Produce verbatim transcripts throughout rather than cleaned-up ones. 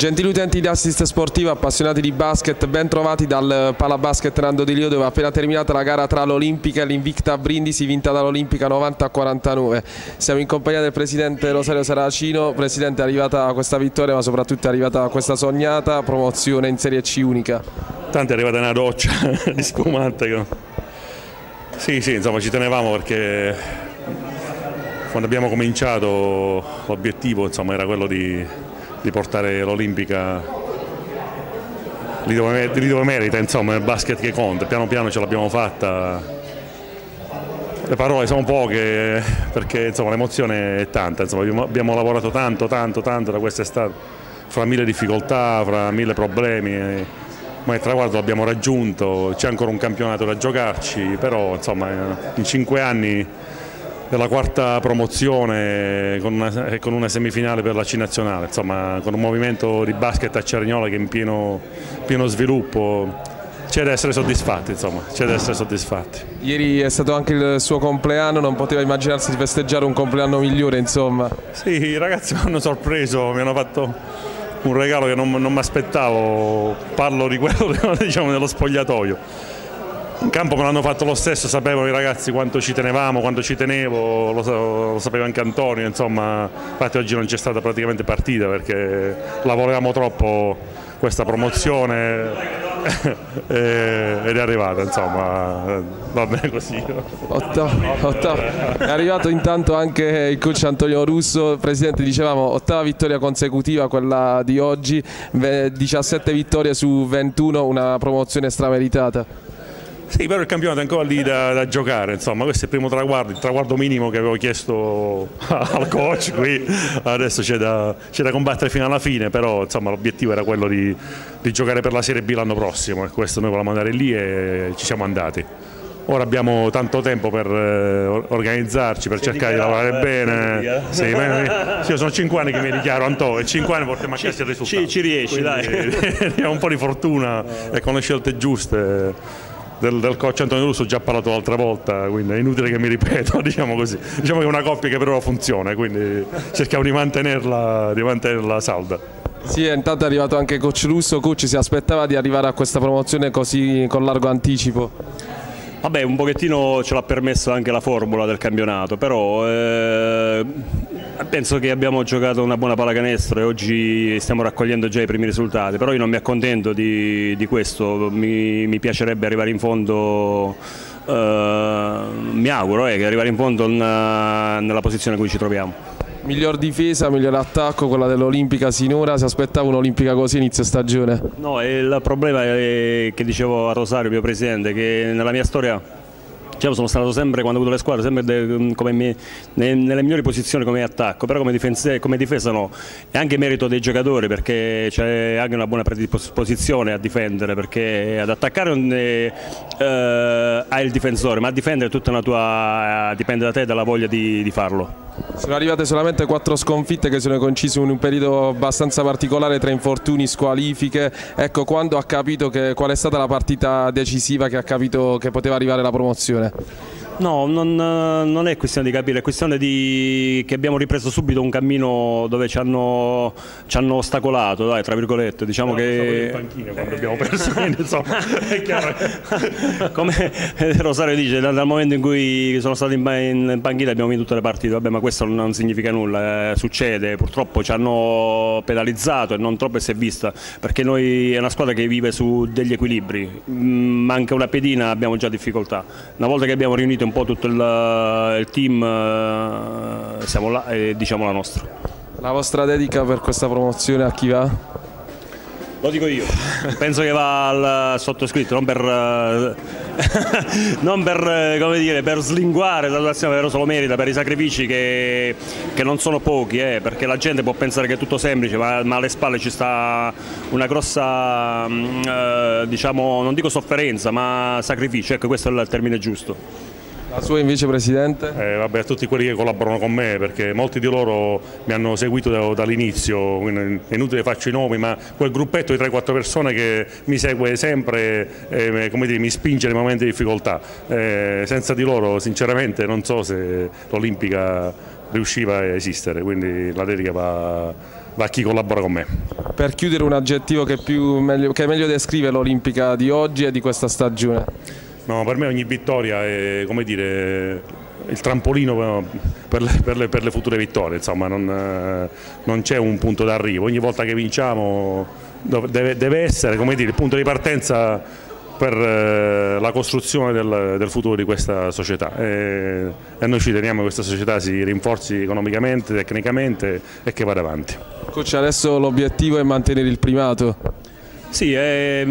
Gentili utenti di Assist Sportivo, appassionati di basket, ben trovati dal Palabasket Nando Di Lio, dove è appena terminata la gara tra l'Olimpica e l'Invicta Brindisi, vinta dall'Olimpica novanta a quarantanove. Siamo in compagnia del presidente Rosario Saracino. Presidente, è arrivata questa vittoria, ma soprattutto è arrivata questa sognata promozione in Serie C unica. Tanto è arrivata una doccia di spumante. Sì, sì, insomma ci tenevamo perché quando abbiamo cominciato l'obiettivo era quello di di portare l'Olimpica lì dove, lì dove merita, insomma, nel basket che conta. Piano piano ce l'abbiamo fatta. Le parole sono poche perché l'emozione è tanta, insomma, abbiamo, abbiamo lavorato tanto, tanto, tanto da quest'estate, fra mille difficoltà, fra mille problemi, e, ma il traguardo l'abbiamo raggiunto. C'è ancora un campionato da giocarci, però insomma in cinque anni della quarta promozione con una, con una semifinale per la C nazionale, insomma con un movimento di basket a Cerignola che è in pieno, pieno sviluppo, c'è da essere soddisfatti, insomma, c'è da essere soddisfatti. Ieri è stato anche il suo compleanno, non poteva immaginarsi di festeggiare un compleanno migliore, insomma. Sì, i ragazzi mi hanno sorpreso, mi hanno fatto un regalo che non, non mi aspettavo, parlo di quello diciamo nello spogliatoio. In campo me l'hanno fatto lo stesso, sapevano i ragazzi quanto ci tenevamo, quanto ci tenevo, lo, lo sapeva anche Antonio, insomma, infatti oggi non c'è stata praticamente partita perché la volevamo troppo questa promozione ed è arrivata, insomma, va bene così. Ottava, ottava. È arrivato intanto anche il coach Antonio Russo. Presidente, dicevamo ottava vittoria consecutiva quella di oggi, diciassette vittorie su ventuno, una promozione strameritata. Sì, però il campionato è ancora lì da, da giocare, insomma, questo è il primo traguardo, il traguardo minimo che avevo chiesto al coach qui, adesso c'è da, da combattere fino alla fine, però l'obiettivo era quello di, di giocare per la Serie B l'anno prossimo e questo noi volevamo andare lì e ci siamo andati. Ora abbiamo tanto tempo per eh, organizzarci, per cercare di lavorare bene. Sì, sì, io sono cinque anni che mi dichiaro Antonio, e cinque anni portiamo a casa il risultato. Ci, ci riesci, quindi, dai. Abbiamo un po' di fortuna e con le scelte giuste del, del coach Antonio Russo ho già parlato l'altra volta, quindi è inutile che mi ripeto, diciamo così. Diciamo che è una coppia che per ora funziona, quindi cerchiamo di mantenerla, di mantenerla salda. Sì, intanto è arrivato anche coach Russo. Coach, si aspettava di arrivare a questa promozione così con largo anticipo? Vabbè, un pochettino ce l'ha permesso anche la formula del campionato, però eh, penso che abbiamo giocato una buona pallacanestro e oggi stiamo raccogliendo già i primi risultati, però io non mi accontento di, di questo, mi, mi piacerebbe arrivare in fondo, eh, mi auguro eh, che arrivare in fondo nella, nella posizione in cui ci troviamo. Miglior difesa, miglior attacco, quella dell'Olimpica sinora. Si aspettava un'Olimpica così inizio stagione? No, il problema è che dicevo a Rosario, mio presidente, che nella mia storia diciamo, sono stato sempre, quando ho avuto le squadre, sempre de, come mie, ne, nelle migliori posizioni come attacco, però come difesa, come difesa no, è anche merito dei giocatori perché c'è anche una buona predisposizione a difendere, perché ad attaccare eh, eh, hai il difensore, ma a difendere tutta una tua, eh, dipende da te e dalla voglia di, di farlo. Sono arrivate solamente quattro sconfitte che sono coincise in un periodo abbastanza particolare tra infortuni, squalifiche. Ecco, quando ha capito che, qual è stata la partita decisiva che ha capito che poteva arrivare la promozione? No, non, non è questione di capire, è questione di che abbiamo ripreso subito un cammino dove ci hanno, ci hanno ostacolato, dai, tra virgolette, diciamo no, che... in panchina quando abbiamo perso, insomma, è chiaro. Come Rosario dice, dal momento in cui sono stato in panchina abbiamo vinto tutte le partite, vabbè, ma questo non significa nulla, eh, succede, purtroppo ci hanno penalizzato e non troppo si è vista, perché noi è una squadra che vive su degli equilibri, manca una pedina, abbiamo già difficoltà. Una volta che abbiamo riunito un po' tutto il, il team, eh, siamo là e diciamo la nostra. La vostra dedica per questa promozione a chi va? Lo dico io, penso che va al sottoscritto, non per, non per, come dire, per slinguare la situazione, però se lo merita per i sacrifici che, che non sono pochi, eh, perché la gente può pensare che è tutto semplice, ma, ma alle spalle ci sta una grossa, eh, diciamo, non dico sofferenza, ma sacrificio, ecco, questo è il termine giusto. La sua invece, Presidente? Eh, vabbè, a tutti quelli che collaborano con me, perché molti di loro mi hanno seguito da, dall'inizio, quindi è inutile faccio i nomi, ma quel gruppetto di tre quattro persone che mi segue sempre, eh, come dire, mi spinge nei momenti di difficoltà. Eh, senza di loro sinceramente non so se l'Olimpica riusciva a esistere, quindi la dedica va va a chi collabora con me. Per chiudere, un aggettivo che, più meglio, che meglio descrive l'Olimpica di oggi e di questa stagione? No, per me ogni vittoria è, come dire, il trampolino per le, per le, per le future vittorie, insomma, non, non c'è un punto d'arrivo, ogni volta che vinciamo deve, deve essere, come dire, il punto di partenza per la costruzione del, del futuro di questa società e, e noi ci teniamo che questa società si rinforzi economicamente, tecnicamente e che vada avanti. Coach, adesso l'obiettivo è mantenere il primato? Sì, è,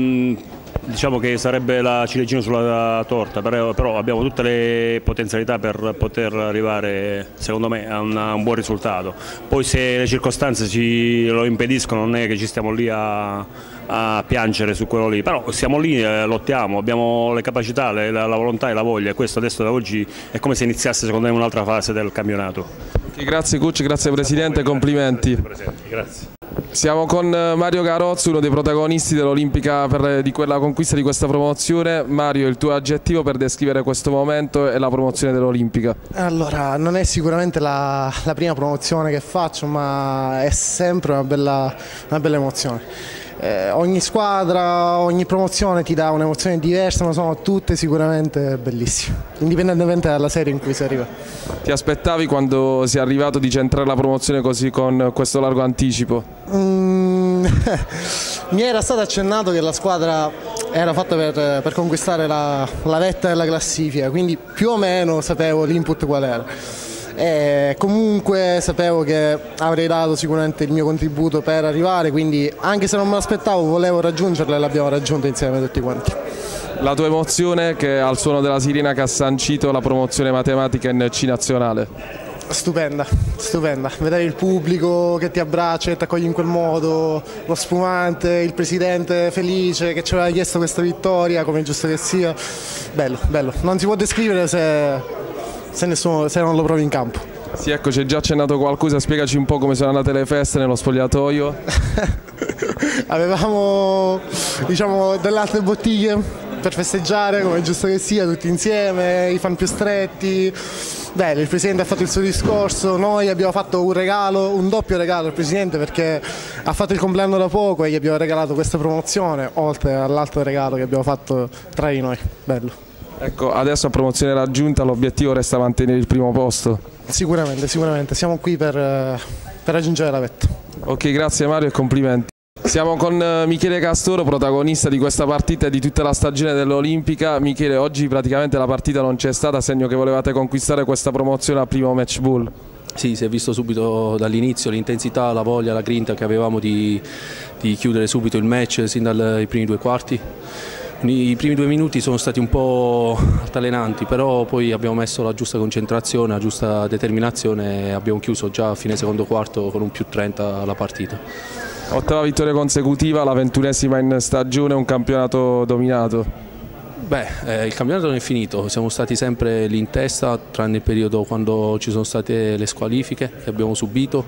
diciamo che sarebbe la ciliegina sulla torta, però, però abbiamo tutte le potenzialità per poter arrivare, secondo me, a, una, a un buon risultato. Poi se le circostanze ci lo impediscono non è che ci stiamo lì a a piangere su quello lì, però siamo lì, eh, lottiamo, abbiamo le capacità, le, la, la volontà e la voglia, e questo adesso da oggi è come se iniziasse secondo me un'altra fase del campionato. Okay, grazie coach, grazie presidente, complimenti. Grazie. Siamo con Mario Carozzi, uno dei protagonisti dell'Olimpica, per, di quella conquista di questa promozione. Mario, il tuo aggettivo per descrivere questo momento e la promozione dell'Olimpica? Allora, non è sicuramente la, la prima promozione che faccio, ma è sempre una bella, una bella emozione. Eh, ogni squadra, ogni promozione ti dà un'emozione diversa, ma sono tutte sicuramente bellissime, indipendentemente dalla serie in cui si arriva. Ti aspettavi quando sei arrivato di centrare la promozione così con questo largo anticipo? Mm, mi era stato accennato che la squadra era fatta per, per conquistare la, la vetta della classifica, quindi più o meno sapevo l'input qual era. E comunque sapevo che avrei dato sicuramente il mio contributo per arrivare, quindi anche se non me l'aspettavo volevo raggiungerla e l'abbiamo raggiunta insieme tutti quanti. La tua emozione che al suono della sirena che ha sancito la promozione matematica in C nazionale? Stupenda, stupenda, vedere il pubblico che ti abbraccia e ti accoglie in quel modo, lo spumante, il presidente felice che ci aveva chiesto questa vittoria, come è giusto che sia, bello, bello, non si può descrivere se... Se, nessuno, se non lo provi in campo. Sì, ecco, ci hai già accennato qualcosa, spiegaci un po' come sono andate le feste nello spogliatoio. Avevamo, diciamo, delle altre bottiglie per festeggiare, come è giusto che sia, tutti insieme, i fan più stretti. Bene, il Presidente ha fatto il suo discorso, noi abbiamo fatto un regalo, un doppio regalo al Presidente perché ha fatto il compleanno da poco e gli abbiamo regalato questa promozione, oltre all'altro regalo che abbiamo fatto tra di noi. Bello. Ecco, adesso a promozione raggiunta l'obiettivo resta mantenere il primo posto? Sicuramente, sicuramente, siamo qui per, per raggiungere la vetta. Ok, grazie Mario e complimenti. Siamo con Michele Castoro, protagonista di questa partita e di tutta la stagione dell'Olimpica. Michele, oggi praticamente la partita non c'è stata, segno che volevate conquistare questa promozione al primo match ball. Sì, si è visto subito dall'inizio l'intensità, la voglia, la grinta che avevamo di, di chiudere subito il match sin dai primi due quarti. I primi due minuti sono stati un po' altalenanti, però poi abbiamo messo la giusta concentrazione, la giusta determinazione e abbiamo chiuso già a fine secondo quarto con un più trenta la partita. Ottava vittoria consecutiva, la ventunesima in stagione, un campionato dominato. Beh, eh, il campionato non è finito, siamo stati sempre lì in testa, tranne il periodo quando ci sono state le squalifiche che abbiamo subito,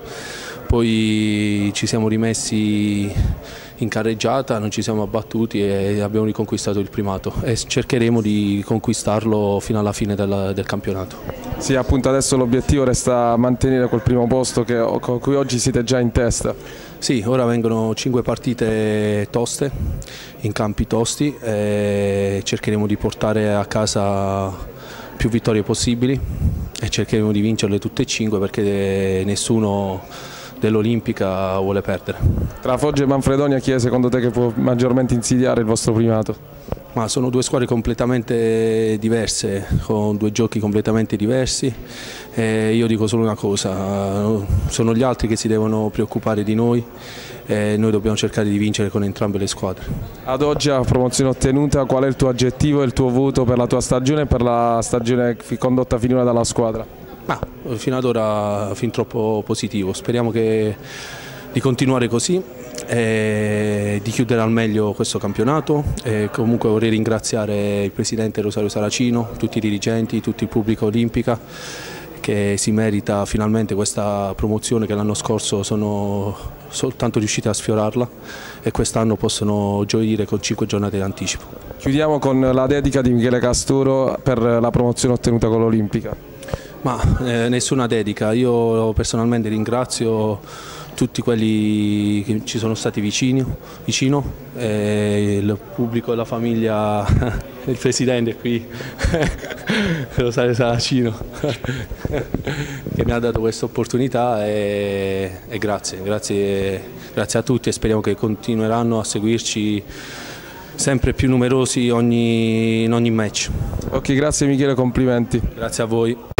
poi ci siamo rimessi in carreggiata, non ci siamo abbattuti e abbiamo riconquistato il primato e cercheremo di conquistarlo fino alla fine del, del campionato. Sì, appunto adesso l'obiettivo resta mantenere quel primo posto che, con cui oggi siete già in testa. Sì, ora vengono cinque partite toste, in campi tosti e cercheremo di portare a casa più vittorie possibili e cercheremo di vincerle tutte e cinque perché nessuno dell'Olimpica vuole perdere. Tra Foggia e Manfredonia chi è secondo te che può maggiormente insidiare il vostro primato? Ma sono due squadre completamente diverse, con due giochi completamente diversi e io dico solo una cosa, sono gli altri che si devono preoccupare di noi e noi dobbiamo cercare di vincere con entrambe le squadre. Ad oggi a promozione ottenuta, qual è il tuo aggettivo e il tuo voto per la tua stagione e per la stagione condotta finora dalla squadra? Ma fino ad ora fin troppo positivo, speriamo che, di continuare così e di chiudere al meglio questo campionato e comunque vorrei ringraziare il Presidente Rosario Saracino, tutti i dirigenti, tutto il pubblico olimpica che si merita finalmente questa promozione che l'anno scorso sono soltanto riusciti a sfiorarla e quest'anno possono gioire con cinque giornate di anticipo. Chiudiamo con la dedica di Michele Castoro per la promozione ottenuta con l'Olimpica. Ma eh, nessuna dedica, io personalmente ringrazio tutti quelli che ci sono stati vicino, vicino eh, il pubblico, la famiglia, il presidente qui, Rosario Saracino, che mi ha dato questa opportunità e, e grazie, grazie, grazie a tutti e speriamo che continueranno a seguirci sempre più numerosi ogni, in ogni match. Ok, grazie Michele, complimenti. Grazie a voi.